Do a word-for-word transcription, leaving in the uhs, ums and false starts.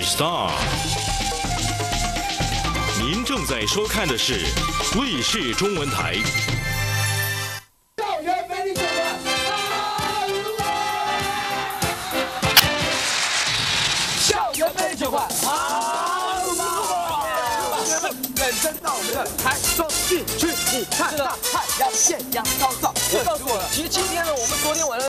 Star， 您正在收看的是卫视中文台。 校园美女酒馆，校园美女酒馆，啊！同学们，认真到我们的台中地区，你看那太阳艳阳高照。我告诉你，其实今天呢，我们昨天晚上。